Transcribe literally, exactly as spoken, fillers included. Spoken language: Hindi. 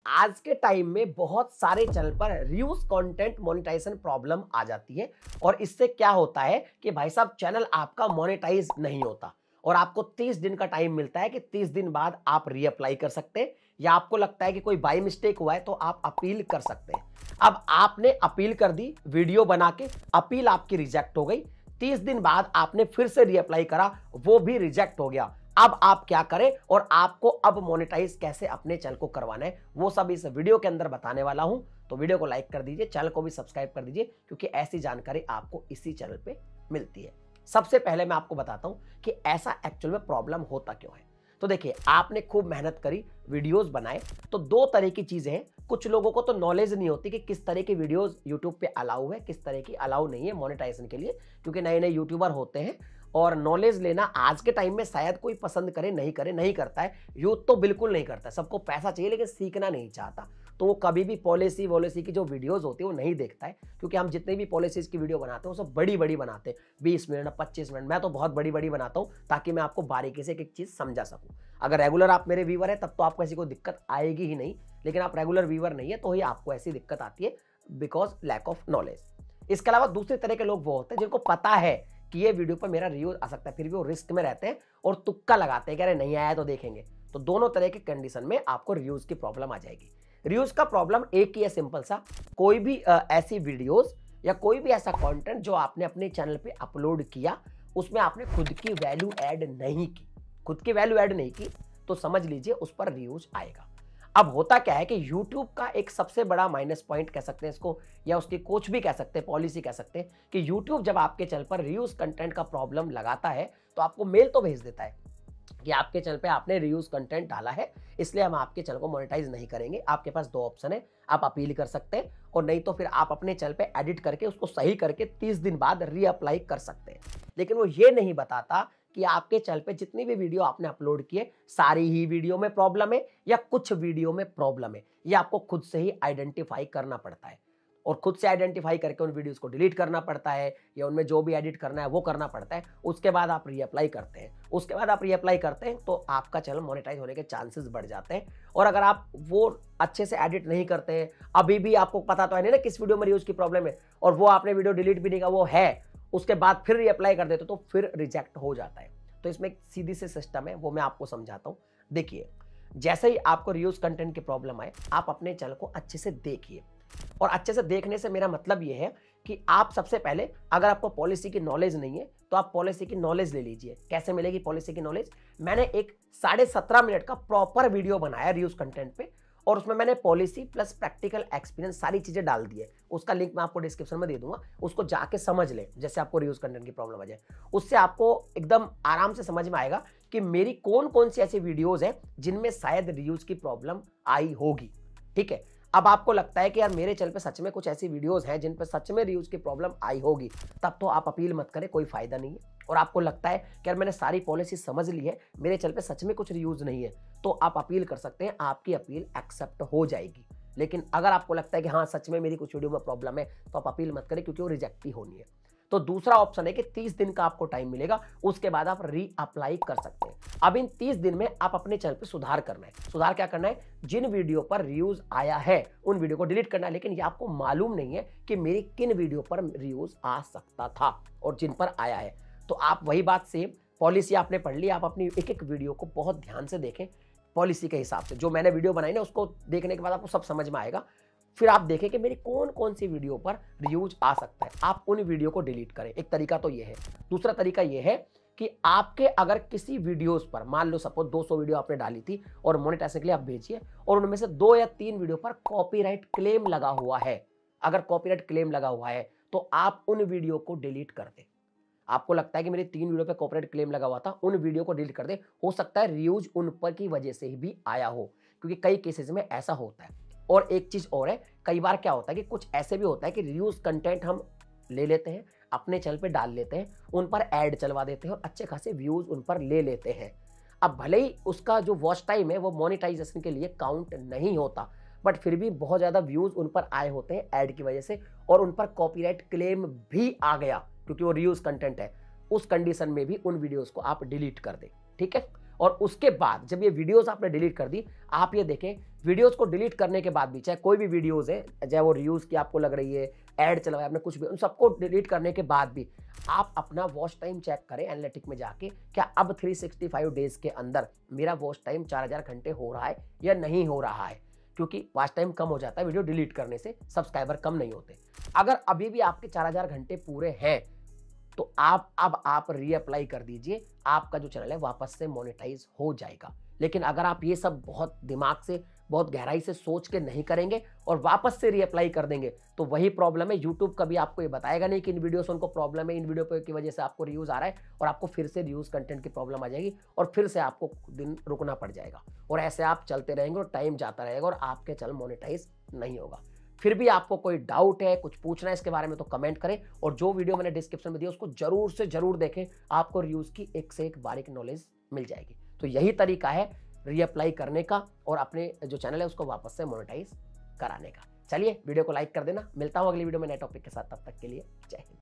आज के टाइम में बहुत सारे चैनल पर रीयूज कंटेंट मोनेटाइजेशन प्रॉब्लम आ जाती है और इससे क्या होता है कि भाई साहब चैनल आपका मोनेटाइज नहीं होता और आपको तीस दिन का टाइम मिलता है कि तीस दिन बाद आप रीअप्लाई कर सकते हैं या आपको लगता है कि कोई बाई मिस्टेक हुआ है तो आप अपील कर सकते हैं। अब आपने अपील कर दी, वीडियो बना के, अपील आपकी रिजेक्ट हो गई, तीस दिन बाद आपने फिर से रीअप्लाई करा, वो भी रिजेक्ट हो गया। अब आप क्या करें और आपको अब मोनेटाइज कैसे अपने चैनल को करवाना है वो सब इस वीडियो के अंदर बताने वाला हूं। तो वीडियो को लाइक कर दीजिए, चैनल को भी सब्सक्राइब कर दीजिए क्योंकि ऐसी जानकारी आपको इसी चैनल पे मिलती है। सबसे पहले मैं आपको बताता हूं कि ऐसा एक्चुअल में प्रॉब्लम होता क्यों है। तो देखिए, आपने खूब मेहनत करी, वीडियोस बनाए, तो दो तरह की चीजें हैं। कुछ लोगों को तो नॉलेज नहीं होती कि किस तरह की वीडियोस यूट्यूब पे अलाउ है, किस तरह की अलाउ नहीं है मोनेटाइजेशन के लिए, क्योंकि नए नए यूट्यूबर होते हैं और नॉलेज लेना आज के टाइम में शायद कोई पसंद करे नहीं करे, नहीं करता है। यूथ तो बिल्कुल नहीं करता, सबको पैसा चाहिए लेकिन सीखना नहीं चाहता, तो वो कभी भी पॉलिसी वॉलिसी की जो वीडियोस होती है वो नहीं देखता है। क्योंकि हम जितनी भी पॉलिसीज की वीडियो बनाते हैं वो सब बड़ी बड़ी बनाते हैं, बीस मिनट पच्चीस मिनट। मैं तो बहुत बड़ी बड़ी बनाता हूँ ताकि मैं आपको बारीकी से एक एक चीज समझा सकूँ। अगर रेगुलर आप मेरे व्यूवर है तब तो आपको ऐसी कोई दिक्कत आएगी ही नहीं, लेकिन आप रेगुलर व्यूवर नहीं है तो ही आपको ऐसी दिक्कत आती है, बिकॉज लैक ऑफ नॉलेज। इसके अलावा दूसरे तरह के लोग वो होते हैं जिनको पता है कि ये वीडियो पर मेरा रिव्यू आ सकता है, फिर भी वो रिस्क में रहते हैं और तुक्का लगाते हैं कि अरे नहीं आया तो देखेंगे। तो दोनों तरह के कंडीशन में आपको रिव्यूज की प्रॉब्लम आ जाएगी। रिव्यूज का प्रॉब्लम एक ही है, सिंपल सा। कोई भी आ, ऐसी वीडियोस या कोई भी ऐसा कंटेंट जो आपने अपने चैनल पे अपलोड किया, उसमें आपने खुद की वैल्यू ऐड नहीं की, खुद की वैल्यू ऐड नहीं की, तो समझ लीजिए उस पर रिव्यूज आएगा। अब होता क्या है कि YouTube का एक सबसे बड़ा माइनस पॉइंट कह सकते हैं इसको, या उसकी कोच भी कह सकते हैं, पॉलिसी कह सकते हैं, कि YouTube जब आपके चैनल पर रिव्यूज कंटेंट का प्रॉब्लम लगाता है तो आपको मेल तो भेज देता है कि आपके चैनल पे आपने रिव्यूज कंटेंट डाला है, इसलिए हम आपके चैनल को मोनेटाइज नहीं करेंगे। आपके पास दो ऑप्शन है, आप अपील कर सकते हैं और नहीं तो फिर आप अपने चैनल पे एडिट करके उसको सही करके तीस दिन बाद रीअप्लाई कर सकते हैं। लेकिन वो ये नहीं बताता कि आपके चैनल पे जितनी भी वीडियो आपने अपलोड किए सारी ही वीडियो में प्रॉब्लम है या कुछ वीडियो में प्रॉब्लम है। ये आपको खुद से ही आइडेंटिफाई करना पड़ता है और खुद से आइडेंटिफाई करके उन वीडियोस को डिलीट करना पड़ता है या उनमें जो भी एडिट करना है वो करना पड़ता है। उसके बाद आप रीअप्लाई करते हैं उसके बाद आप रीअप्लाई करते हैं तो आपका चैनल मोनेटाइज होने के चांसेस बढ़ जाते हैं। और अगर आप वो अच्छे से एडिट नहीं करते हैं, अभी भी आपको पता तो है नहीं ना किस वीडियो में रिव्यूज की प्रॉब्लम है, और वो आपने वीडियो डिलीट भी नहीं किया, वो है, उसके बाद फिर रीअप्लाई कर देते तो फिर रिजेक्ट हो जाता है। तो इसमें एक सीधी सी सिस्टम है, वो मैं आपको समझाता हूं। देखिए, जैसे ही आपको रिव्यूज कंटेंट की प्रॉब्लम आए, आप अपने चैनल को अच्छे से देखिए। और अच्छे से देखने से मेरा मतलब यह है कि आप सबसे पहले, अगर आपको पॉलिसी की नॉलेज नहीं है तो आप पॉलिसी की नॉलेज ले लीजिए। कैसे मिलेगी पॉलिसी की नॉलेज? मैंने एक साढ़े सत्रह मिनट का प्रॉपर वीडियो बनाया रिव्यूज कंटेंट पे और उसमें मैंने पॉलिसी प्लस प्रैक्टिकल एक्सपीरियंस सारी चीजें डाल दी है। उसका लिंक मैं आपको डिस्क्रिप्शन में दे दूंगा, उसको जाके समझ ले। जैसे आपको रिव्यूज कंटेंट की प्रॉब्लम आ जाए, उससे आपको एकदम आराम से समझ में आएगा कि मेरी कौन कौन सी ऐसी वीडियोज हैं जिनमें शायद रिव्यूज की प्रॉब्लम आई होगी। ठीक है, अब आपको लगता है कि यार मेरे चैनल पे सच में कुछ ऐसी वीडियोस हैं जिन पे सच में रिव्यूज की प्रॉब्लम आई होगी, तब तो आप अपील मत करें, कोई फायदा नहीं है। और आपको लगता है कि यार मैंने सारी पॉलिसी समझ ली है, मेरे चैनल पे सच में कुछ रिव्यूज नहीं है, तो आप अपील कर सकते हैं, आपकी अपील एक्सेप्ट हो जाएगी। लेकिन अगर आपको लगता है कि हाँ सच में मेरी कुछ वीडियो में प्रॉब्लम है, तो आप अपील मत करें क्योंकि वो रिजेक्ट ही होनी है। तो दूसरा ऑप्शन है कि तीस दिन का आपको टाइम मिलेगा, उसके बाद आप री अप्लाई कर सकते हैं। अब इन तीस दिन में आप अपने चैनल पे सुधार करना है। सुधार क्या करना है? जिन वीडियो पर रिव्यूज आया है उन वीडियो को डिलीट करना है। लेकिन ये आपको मालूम नहीं है कि मेरी किन वीडियो पर रिव्यूज आ सकता था और जिन पर आया है। तो आप वही बात सेम पॉलिसी आपने पढ़ ली, आप अपनी एक एक वीडियो को बहुत ध्यान से देखें पॉलिसी के हिसाब से। जो मैंने वीडियो बनाई ना, उसको देखने के बाद आपको सब समझ में आएगा। फिर आप देखें कि मेरी कौन कौन सी वीडियो पर रिव्यूज आ सकता है, आप उन वीडियो को डिलीट करें। एक तरीका तो ये है। दूसरा तरीका ये है कि आपके अगर किसी वीडियोस पर, मान लो सपोज दो सौ वीडियो आपने डाली थी और मोनेटाइजेशन के लिए आप भेजिए, और उनमें से दो या तीन वीडियो पर कॉपीराइट क्लेम लगा हुआ है। अगर कॉपीराइट क्लेम लगा हुआ है तो आप उन वीडियो को डिलीट कर दें। आपको लगता है कि मेरे तीन वीडियो पे कॉपीराइट क्लेम लगा हुआ था, उन वीडियो को डिलीट कर दे। हो सकता है रिव्यूज उन पर की वजह से ही भी आया हो, क्योंकि कई केसेस में ऐसा होता है। और एक चीज और है, कई बार क्या होता है कि कुछ ऐसे भी होता है कि रिव्यूज कंटेंट हम ले लेते हैं, अपने चैनल पे डाल लेते हैं, उन पर ऐड चलवा देते हैं और अच्छे खासे व्यूज उन पर ले लेते हैं। अब भले ही उसका जो वॉच टाइम है वो मोनेटाइजेशन के लिए काउंट नहीं होता, बट फिर भी बहुत ज्यादा व्यूज उन पर आए होते हैं ऐड की वजह से, और उन पर कॉपीराइट क्लेम भी आ गया क्योंकि वो रिव्यूज कंटेंट है। उस कंडीशन में भी उन वीडियोस को आप डिलीट कर दें। ठीक है, और उसके बाद जब ये वीडियोस आपने डिलीट कर दी, आप ये देखें वीडियोस को डिलीट करने के बाद भी, चाहे कोई भी वीडियोस है, चाहे वो रिव्यूज की आपको लग रही है, ऐड चला आपने कुछ भी, उन सबको डिलीट करने के बाद भी आप अपना वॉच टाइम चेक करें एनालिटिक में जाके, क्या अब तीन सौ पैंसठ डेज के अंदर मेरा वॉच टाइम चार हज़ार घंटे हो रहा है या नहीं हो रहा है। क्योंकि वॉच टाइम कम हो जाता है वीडियो डिलीट करने से, सब्सक्राइबर कम नहीं होते। अगर अभी भी आपके चार हज़ार घंटे पूरे हैं तो आप अब आप रीअप्लाई कर दीजिए, आपका जो चैनल है वापस से मोनेटाइज हो जाएगा। लेकिन अगर आप ये सब बहुत दिमाग से, बहुत गहराई से सोच के नहीं करेंगे और वापस से रीअप्लाई कर देंगे तो वही प्रॉब्लम है। यूट्यूब कभी आपको ये बताएगा नहीं कि इन वीडियो से उनको प्रॉब्लम है, इन वीडियो की वजह से आपको रिव्यूज आ रहा है, और आपको फिर से रिव्यूज कंटेंट की प्रॉब्लम आ जाएगी और फिर से आपको दिन रुकना पड़ जाएगा, और ऐसे आप चलते रहेंगे और टाइम जाता रहेगा और आपके चैनल मोनेटाइज नहीं होगा। फिर भी आपको कोई डाउट है, कुछ पूछना है इसके बारे में, तो कमेंट करें, और जो वीडियो मैंने डिस्क्रिप्शन में दिया उसको जरूर से जरूर देखें, आपको रिव्यूज की एक से एक बारीक नॉलेज मिल जाएगी। तो यही तरीका है रीअप्लाई करने का और अपने जो चैनल है उसको वापस से मोनेटाइज कराने का। चलिए वीडियो को लाइक कर देना, मिलता हूं अगली वीडियो में नए टॉपिक के साथ, तब तक के लिए जय हिंद।